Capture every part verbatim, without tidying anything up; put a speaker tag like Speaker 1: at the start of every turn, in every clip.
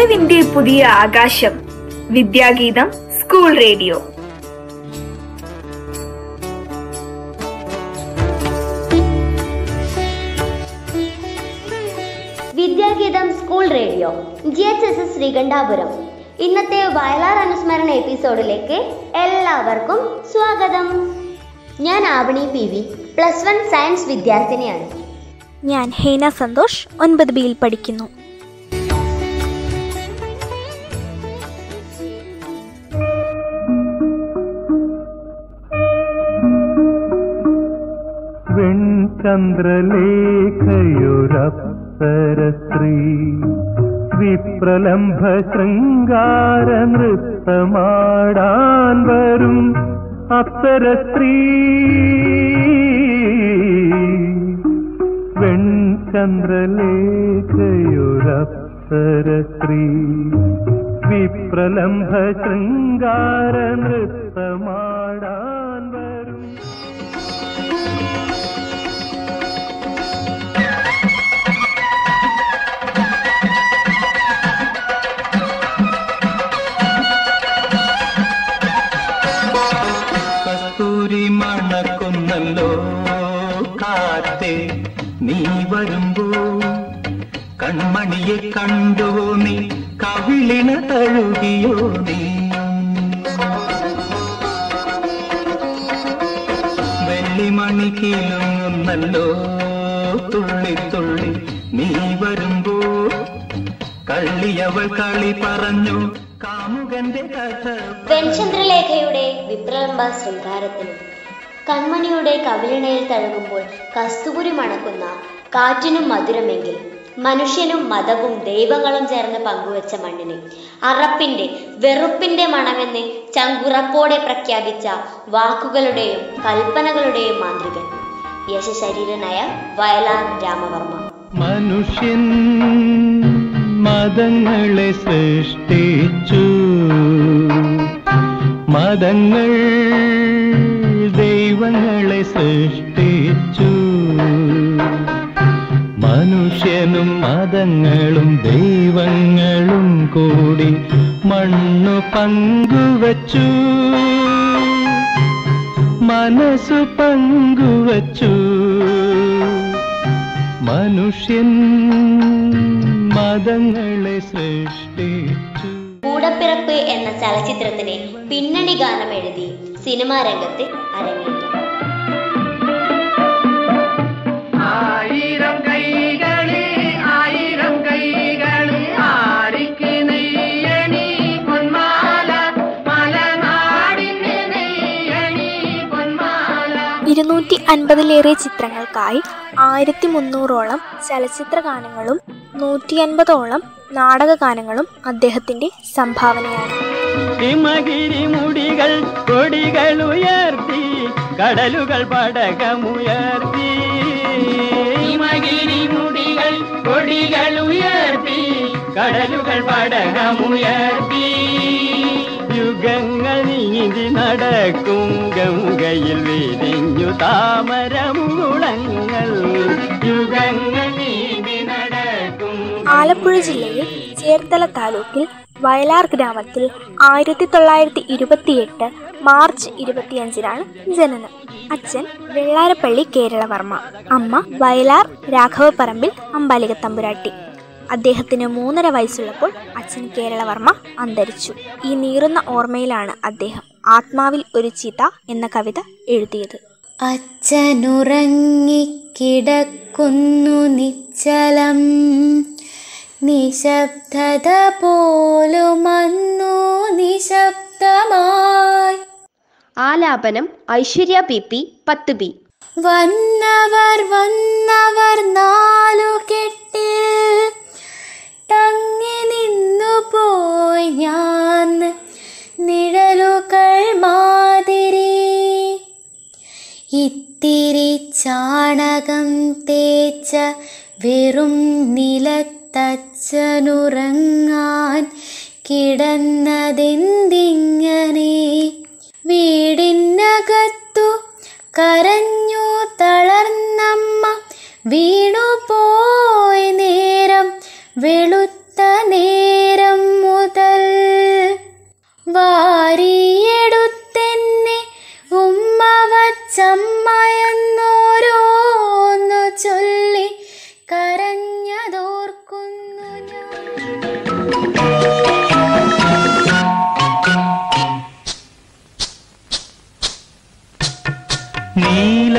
Speaker 1: അറിവിന്റെ പുതിയ ആകാശം. Vidyageetham school radio.
Speaker 2: Vidyageetham school radio G H S S Sreekandapuram. ഇന്നത്തെ വയലാർ അനുസ്മരണ എപ്പിസോഡിലേക്ക് എല്ലാവർക്കും സ്വാഗതം. ഞാൻ Avani P V, plus one science വിദ്യാർത്ഥിനിയാണ്.
Speaker 3: ഞാൻ ഹേന സന്തോഷ്, ഒൻപത് ബിയിൽ പഠിക്കുന്നു.
Speaker 4: വെൺചന്ദ്രലേഖയൊരപ്സരസ്ത്രീ വിപ്രലംഭ ശൃംഗാര നൃത്തമാടാൻ വരും അപ്സരസ്ത്രീ. വെൺചന്ദ്രലേഖയൊരപ്സരസ്ത്രീ വിപ്രലംഭ ശൃംഗാര നൃത്തമാടാൻ വരും. കസ്തൂരി മണക്കുന്നല്ലോ കാറ്റേ നീ വരുമ്പോ, കൺമണിയെ കണ്ടോ നീ, കവിളിന തഴുകിയോ നീ. വെള്ളിമണി കീലുന്നല്ലോ തുള്ളി തുള്ളി നീ വരുമ്പോ, കള്ളിയവൾ കളി പറഞ്ഞു കാമുകന്റെ കഥ.
Speaker 2: വെൺചന്ദ്രലേഖയുടെ വിപ്രലംബ ശൃംഗാരത്തിനും കൺമണിയുടെ കവിളിണയിൽ തഴുകുമ്പോൾ കസ്തൂരി മണക്കുന്ന കാറ്റിനും മധുരമെങ്കിൽ, മനുഷ്യനും മതവും ദൈവങ്ങളും ചേർന്ന് പങ്കുവച്ച മണ്ണിന് അറപ്പിന്റെ വെറുപ്പിന്റെ മണമെന്ന് ചങ്കുറപ്പോടെ പ്രഖ്യാപിച്ച വാക്കുകളുടെയും കൽപ്പനകളുടെയും മാന്ത്രികൻ യശശരീരനായ വയലാർ രാമവർമ്മ.
Speaker 4: മനുഷ്യൻ മതങ്ങളെ സൃഷ്ടിച്ചു, മതങ്ങൾ ദൈവങ്ങളെ സൃഷ്ടിച്ചു. മനുഷ്യനും മതങ്ങളും ദൈവങ്ങളും കൂടി മണ്ണു പങ്കുവച്ചു, മനസ്സു പങ്കുവച്ചു. മനുഷ്യൻ മതങ്ങളെ സൃഷ്ടിച്ചു.
Speaker 2: കൂടപ്പിറപ്പ് എന്ന ചലച്ചിത്രത്തിന് പിന്നണി ഗാനം എഴുതി സിനിമാ രംഗത്ത് അരങ്ങേറ്റം.
Speaker 5: ആയിരം കൈകള് ആയിരം കൈകള് ആരിക്ക് നെയ്യണി പൊന്മാല, മലനാടിന് നെയ്യണി പൊന്മാല.
Speaker 3: ഇരുന്നൂറ്റി അൻപതിലേറെ ചിത്രങ്ങൾക്കായി ആയിരത്തി മുന്നൂറോളം ചലച്ചിത്ര ഗാനങ്ങളും നൂറ്റി അൻപതോളം നാടക ഗാനങ്ങളും അദ്ദേഹത്തിന്റെ സംഭാവനയാണ്.
Speaker 4: ഹിമഗിരി മുടികൾ കൊടികൾ ഉയർത്തി, കടലുകൾ പടകമുയർത്തി. ഹിമഗിരി മുടികൾ കൊടികൾ ഉയർത്തി, കടലുകൾ പടകമുയർത്തി. യുഗങ്ങൾ നീതി നടക്കും ഗംഗയിൽ വിരിഞ്ഞു താമരമുകുളങ്ങൾ. യുഗങ്ങൾ നീതി നടക്കും.
Speaker 3: ആലപ്പുഴ ജില്ലയിൽ ചേർത്തല താലൂക്കിൽ വയലാർ ഗ്രാമത്തിൽ ആയിരത്തി തൊള്ളായിരത്തി ഇരുപത്തിയെട്ട് മാർച്ച് ഇരുപത്തിയഞ്ചിനാണ് ജനനം. അച്ഛൻ വെള്ളാരപ്പള്ളി കേരളവർമ്മ, അമ്മ വയലാർ രാഘവപ്പറമ്പിൽ അമ്പാലിക തമ്പുരാട്ടി. അദ്ദേഹത്തിന് മൂന്നര വയസ്സുള്ളപ്പോൾ അച്ഛൻ കേരളവർമ്മ അന്തരിച്ചു. ഈ നീറുന്ന ഓർമ്മയിലാണ് അദ്ദേഹം ആത്മാവിൽ ഒരു ചിത എന്ന കവിത എഴുതിയത്.
Speaker 2: അച്ഛനുറങ്ങിക്കിടക്കുന്നു നിശ്ചലം, നിശബ്ദത പോലുമന്നു നിശബ്ദമായി. ആലാപനം ഐശ്വര്യ പി പി, പത്ത് ബി. വന്നവർ വന്നവർ നാലു കെട്ടിൽ തങ്ങി നിന്നു പോയി ഞാൻ, നിഴലുകൾ മാതിരി. ഇത്തിരി ചാണകം തേച്ച വെറും നിലത്തച്ഛനുറങ്ങാൻ കിടന്നതെന്തിങ്ങനെ. വീടിനകത്തു കരഞ്ഞു തളർന്നമ്മ, വീണുപോയി നേരം വെളുത്ത നേരം.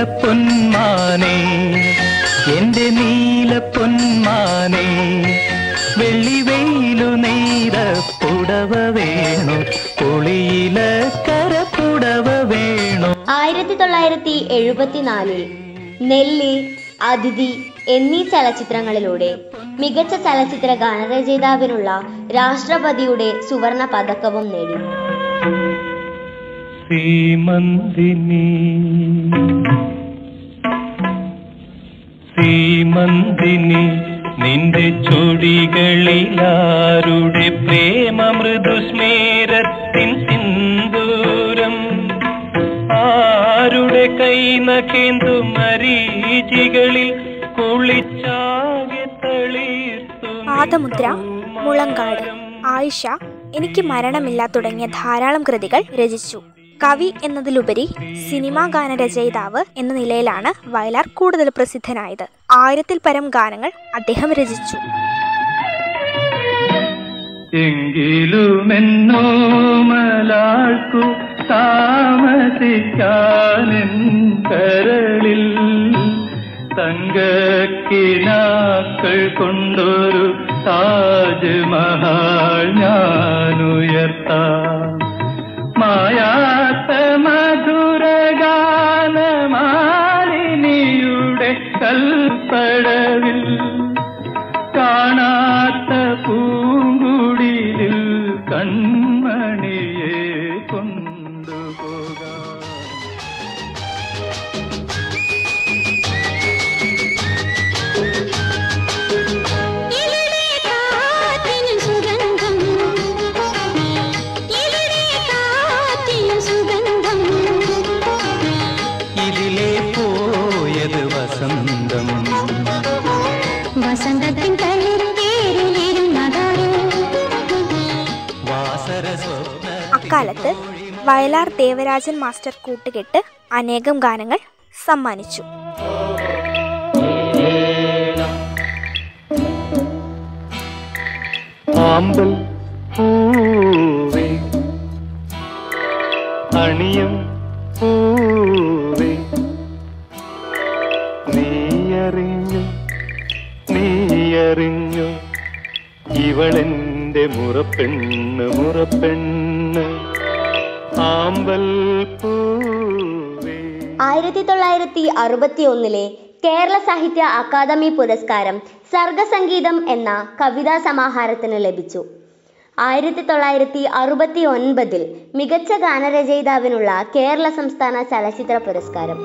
Speaker 4: പൊന്മാനേ, എന്റെ നീല പൊന്മാനേ, വെള്ളി വെയിലു നെയ്ത പുടവ വേണു, പൊളിയില കരപ്പുടവ വേണു.
Speaker 2: ആയിരത്തി തൊള്ളായിരത്തി എഴുപത്തിനാലിൽ നെല്ലി, അതിഥി എന്നീ ചലച്ചിത്രങ്ങളിലൂടെ മികച്ച ചലച്ചിത്ര ഗാനരചയിതാവിനുള്ള രാഷ്ട്രപതിയുടെ സുവർണ പതക്കവും നേടി.
Speaker 4: ശ്രീമന്ദിനി ശ്രീമന്ദിനി നിന്റെ ചൊടികളിലാരുടെ പ്രേമ മൃദുസ്മേരത്തിൻ സിന്ദൂരം, ആരുടെ കൈനഖേന്തു മരീചികളിൽ കുളിച്ചാകെ തളിർത്തു.
Speaker 3: പാദമുദ്ര, മുളങ്കാട്, ആയിഷ, എനിക്ക് മരണമില്ല തുടങ്ങിയ ധാരാളം കൃതികൾ രചിച്ചു. കവി എന്നതിലുപരി സിനിമാ ഗാനരചയിതാവ് എന്ന നിലയിലാണ് വയലാർ കൂടുതൽ പ്രസിദ്ധനായത്. ആയിരത്തിൽ പരം ഗാനങ്ങൾ അദ്ദേഹം രചിച്ചു.
Speaker 4: എങ്കിലുമെന്നോ മലാൾക്കു താമസിക്കാനെൻ കരളിൽ തങ്കക്കിനാക്കൾ കൊണ്ടൊരു താജ്മഹൽ ഞാനുയർത്താം. മായാത്ത മധുരഗാനമാലിനിയുടെ കൽപ്പടവിൽ കാണാത്ത പൂങ്കുടിലിൽ കൺമണിയെ കൊണ്ടുപോകാം.
Speaker 3: അക്കാലത്ത് വയലാർ ദേവരാജൻ മാസ്റ്റർ കൂട്ടുകെട്ട് അനേകം ഗാനങ്ങൾ സമ്മാനിച്ചു.
Speaker 4: ആമ്പൽ പൂവേ അണിയം പൂവേ നീയറിഞ്ഞു നീയറിഞ്ഞു ഇവളെന്റെ മുറപ്പെണ്ണ് മുറപ്പെണ്ണ് ആമ്പൽ പൂവേ.
Speaker 2: ആയിരത്തി തൊള്ളായിരത്തി അറുപത്തി ഒന്നിലെ കേരള സാഹിത്യ അക്കാദമി പുരസ്കാരം സർഗസംഗീതം എന്ന കവിതാ സമാഹാരത്തിന് ലഭിച്ചു. ആയിരത്തി തൊള്ളായിരത്തി അറുപത്തി ഒൻപതിൽ മികച്ച ഗാനരചയിതാവിനുള്ള കേരള സംസ്ഥാന ചലച്ചിത്ര പുരസ്കാരം.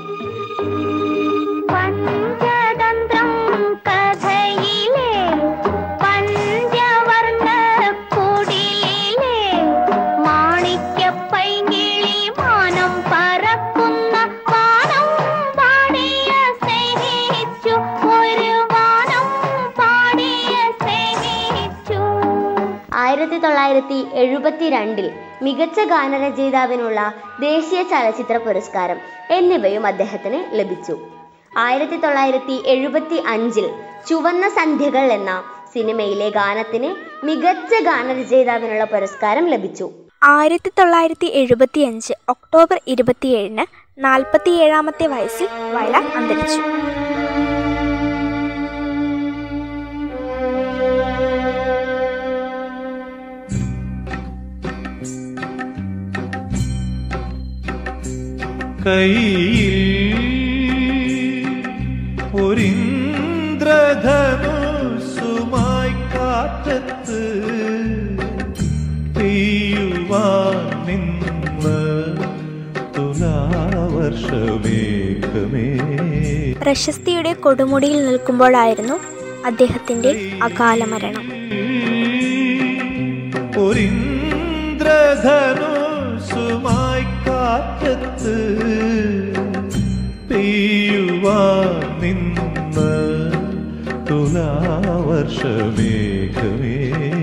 Speaker 2: ആയിരത്തി തൊള്ളായിരത്തി എഴുപത്തി രണ്ടിൽ മികച്ച ഗാനരചയിതാവിനുള്ള ദേശീയ ചലച്ചിത്ര പുരസ്കാരം എന്നിവയും അദ്ദേഹത്തിന് ലഭിച്ചു. ആയിരത്തി തൊള്ളായിരത്തി എഴുപത്തി അഞ്ചിൽ ചുവന്ന സന്ധ്യകൾ എന്ന സിനിമയിലെ ഗാനത്തിന് മികച്ച ഗാനരചയിതാവിനുള്ള പുരസ്കാരം ലഭിച്ചു.
Speaker 3: ആയിരത്തി തൊള്ളായിരത്തി എഴുപത്തി അഞ്ച് ഒക്ടോബർ ഇരുപത്തിയേഴിന് നാൽപ്പത്തിയേഴാമത്തെ വയസ്സിൽ വയലാർ അന്തരിച്ചു.
Speaker 6: കൈയിൽ ഒരിന്ദ്രധനുസുമായി കാറ്റത്ത് പെയ്യുവാൻ നിന്ന് തുലാവർഷമേഘമേ.
Speaker 3: പ്രശസ്തിയുടെ കൊടുമുടിയിൽ നിൽക്കുമ്പോഴായിരുന്നു അദ്ദേഹത്തിന്റെ അകാല മരണം.
Speaker 6: ഒരിന്ദ്രധനുസുമായി കാറ്റത്ത് പെയ്യുവാൻ നിന്ന് തുലാവർഷമേഘമേ.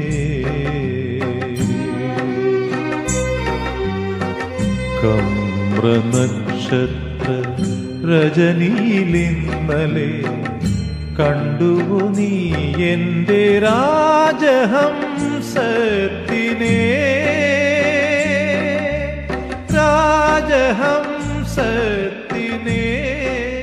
Speaker 6: കമ്രനക്ഷത്ര രജനിയിലിന്നലെ കണ്ടുവോ നീ എൻ്റെ രാജഹംസത്തിനെ, രാജഹംസത്തിനെ.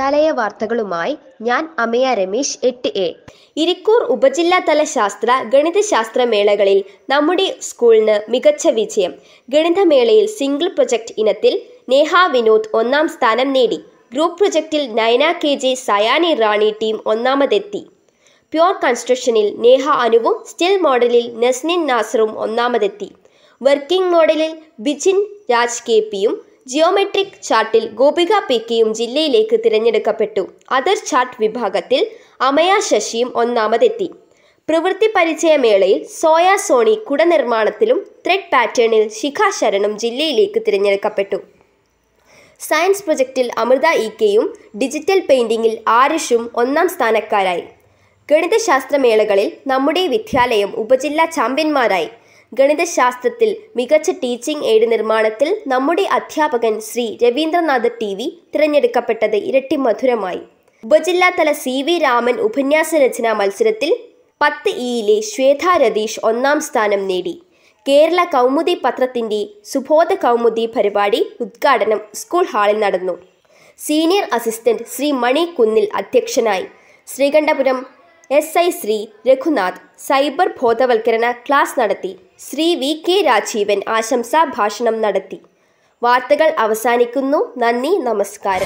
Speaker 2: വിദ്യാലയ വാർത്തകളുമായി ഞാൻ അമയ രമേശ് എട്ട് എ. ഇരിക്കൂർ ഉപജില്ലാതല ശാസ്ത്ര ഗണിതശാസ്ത്ര മേളകളിൽ നമ്മുടെ സ്കൂളിന് മികച്ച വിജയം. ഗണിതമേളയിൽ സിംഗിൾ പ്രൊജക്ട് ഇനത്തിൽ നേഹ വിനോദ് ഒന്നാം സ്ഥാനം നേടി. ഗ്രൂപ്പ് പ്രൊജക്റ്റിൽ Nayana K J Sayani Rani team ഒന്നാമതെത്തി. പ്യോർ കൺസ്ട്രക്ഷനിൽ നേഹ അനുവും സ്റ്റിൽ മോഡലിൽ നസ്നിൻ നാസറും ഒന്നാമതെത്തി. വർക്കിംഗ് മോഡലിൽ ബിജിൻ രാജ് കെ പിയും ജിയോമെട്രിക് ചാർട്ടിൽ ഗോപിക പി കെയും ജില്ലയിലേക്ക് തിരഞ്ഞെടുക്കപ്പെട്ടു. അതർ ചാർട്ട് വിഭാഗത്തിൽ അമയ ശശിയും ഒന്നാമതെത്തി. പ്രവൃത്തി പരിചയമേളയിൽ സോയ സോണി കുട നിർമ്മാണത്തിലും ത്രെഡ് പാറ്റേണിൽ ശിഖ ശരണും ജില്ലയിലേക്ക് തിരഞ്ഞെടുക്കപ്പെട്ടു. സയൻസ് പ്രൊജക്റ്റിൽ അമൃത ഇ കെയും ഡിജിറ്റൽ പെയിന്റിങ്ങിൽ ആരുഷും ഒന്നാം സ്ഥാനക്കാരായി. ഗണിതശാസ്ത്രമേളകളിൽ നമ്മുടെ വിദ്യാലയം ഉപജില്ലാ ചാമ്പ്യന്മാരായി. ഗണിതശാസ്ത്രത്തിൽ മികച്ച ടീച്ചിങ് എയ്ഡ് നിർമ്മാണത്തിൽ നമ്മുടെ അധ്യാപകൻ ശ്രീ രവീന്ദ്രനാഥ് ടി വി തിരഞ്ഞെടുക്കപ്പെട്ടത് ഇരട്ടി മധുരമായി. ഉപജില്ലാതല സി വി രാമൻ ഉപന്യാസ രചനാ മത്സരത്തിൽ പത്ത് ഇയിലെ ശ്വേത രതീഷ് ഒന്നാം സ്ഥാനം നേടി. കേരള കൗമുദി പത്രത്തിൻ്റെ സുബോധ കൗമുദി പരിപാടി ഉദ്ഘാടനം സ്കൂൾ ഹാളിൽ നടന്നു. സീനിയർ അസിസ്റ്റന്റ് ശ്രീ മണി കുന്നിൽ അധ്യക്ഷനായി. Sreekandapuram S I Sri Raghunath cyber ബോധവൽക്കരണ ക്ലാസ് നടത്തി. ശ്രീ വി കെ രാജീവൻ ആശംസാ ഭാഷണം നടത്തി. വാർത്തകൾ അവസാനിക്കുന്നു. നന്ദി, നമസ്കാരം.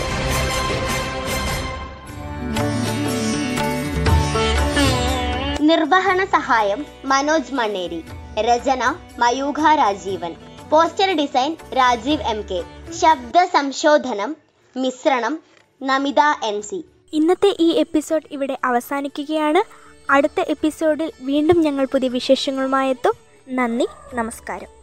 Speaker 7: നിർവഹണ സഹായം മനോജ് മണ്ണേരി. രചന Mayukha Rajeevan. Poster design Rajeev M K. ശബ്ദ സംശോധനം മിശ്രണം നമിത എൻ സി.
Speaker 3: ഇന്നത്തെ ഈ എപ്പിസോഡ് ഇവിടെ അവസാനിക്കുകയാണ്. അടുത്ത എപ്പിസോഡിൽ വീണ്ടും ഞങ്ങൾ പുതിയ വിശേഷങ്ങളുമായി എത്തും. നന്ദി, നമസ്കാരം.